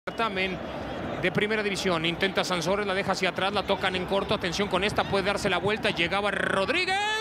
Certamen de primera división. Intenta Sansores, la deja hacia atrás, la tocan en corto. Atención con esta, puede darse la vuelta. Llegaba Rodríguez.